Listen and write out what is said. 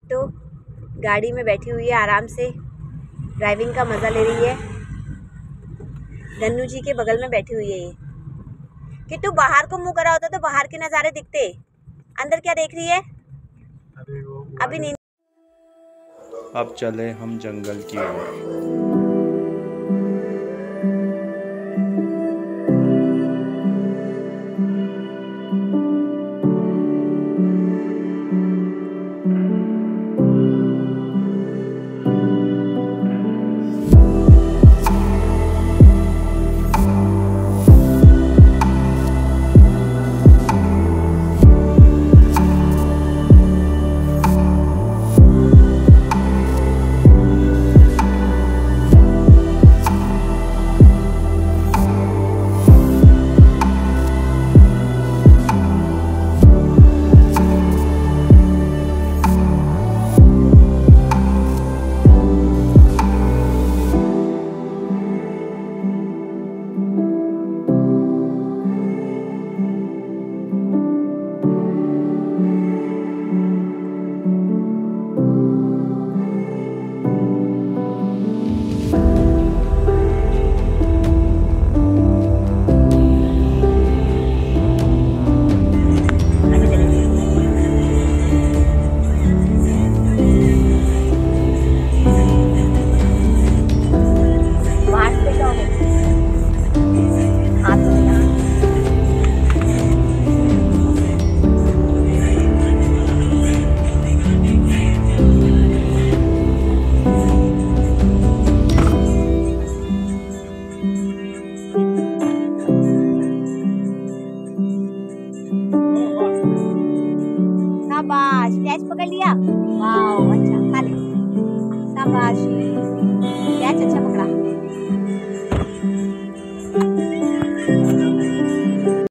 तो गाड़ी में बैठी हुई है, आराम से ड्राइविंग का मज़ा ले रही है। धन्नू जी के बगल में बैठी हुई है ये। कि तू बाहर को मुंह करा होता तो बाहर के नज़ारे दिखते, अंदर क्या देख रही है? अभी नहीं। अब चले हम जंगल की ओर। शाबाश, कैच पकड़ लिया। वाह, अच्छा खा ले। शाबाश, कैच अच्छा